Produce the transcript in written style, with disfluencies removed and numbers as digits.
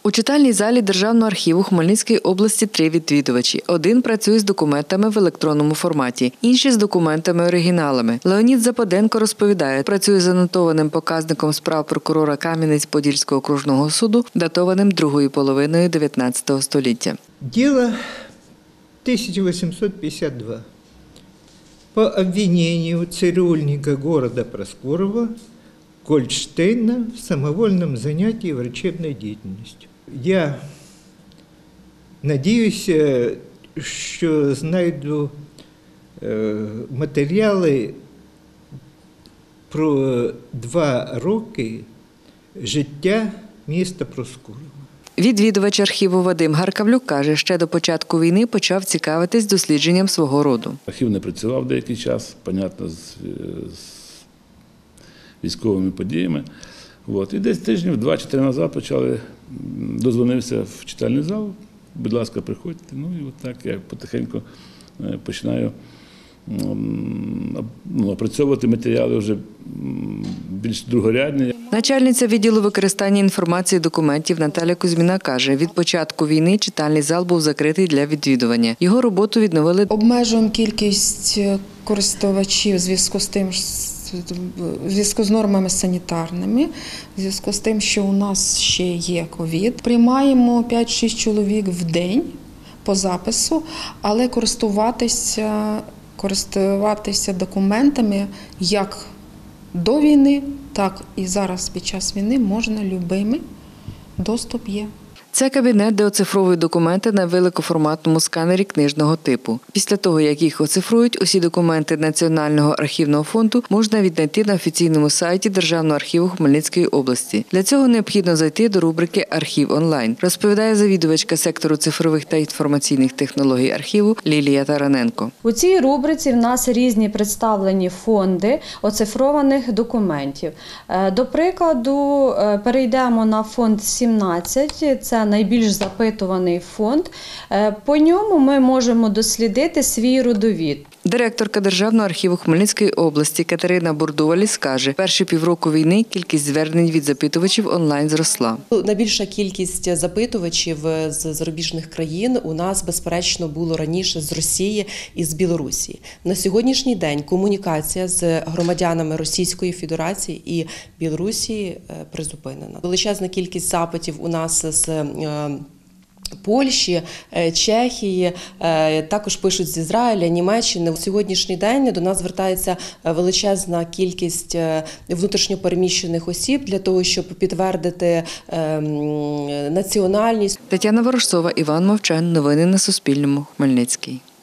У читальній залі Державного архіву Хмельницької області 3 відвідувачі. Один працює з документами в електронному форматі, інші – з документами-оригіналами. Леонід Западенко розповідає, працює з анотованим показником справ прокурора Кам'янець-Подільського окружного суду, датованим другою половиною 19 століття. Діло 1852. По обвинению цирюльника города Проскурова Гольдштейна в самовольном занятии врачебной деятельностью. Я надіюсь, що знайду матеріали про 2 роки життя міста Проскурова. Відвідувач архіву Вадим Гаркавлюк каже, ще до початку війни почав цікавитись дослідженням свого роду. Архів не працював деякий час, понятно, з військовими подіями. І десь тижнів 2 чи 3 назад дозвонився в читальний зал, будь ласка, приходьте. І так я потихеньку починаю опрацьовувати матеріали вже більш другорядні. Начальниця відділу використання інформації документів Наталя Кузьміна каже, від початку війни читальний зал був закритий для відвідування. Його роботу відновили. Обмежуємо кількість користувачів в зв'язку з нормами санітарними, в зв'язку з тим, що у нас ще є ковід. Приймаємо 5-6 чоловік в день по запису, але користуватися документами як до війни, так і зараз під час війни можна любими. Доступ є. Це кабінет, де оцифровують документи на великоформатному сканері книжного типу. Після того, як їх оцифрують, усі документи Національного архівного фонду можна віднайти на офіційному сайті Державного архіву Хмельницької області. Для цього необхідно зайти до рубрики «Архів онлайн», розповідає завідувачка сектору цифрових та інформаційних технологій архіву Лілія Тараненко. У цій рубриці в нас різні представлені фонди оцифрованих документів. До прикладу, перейдемо на фонд 17, це найбільш запитуваний фонд. По ньому ми можемо дослідити свій родовід. Директорка Державного архіву Хмельницької області Катерина Бурдуваліс каже, перші півроку війни кількість звернень від запитувачів онлайн зросла. Найбільша кількість запитувачів з зарубіжних країн у нас, безперечно, було раніше з Росії і з Білорусі. На сьогоднішній день комунікація з громадянами Російської Федерації і Білорусі призупинена. Величезна кількість запитів у нас з Польщі, Чехії, також пишуть з Ізраїля, Німеччини. У сьогоднішній день до нас звертається величезна кількість внутрішньопереміщених осіб для того, щоб підтвердити національність. Тетяна Ворожцова, Іван Мовчан. Новини на Суспільному. Хмельницький.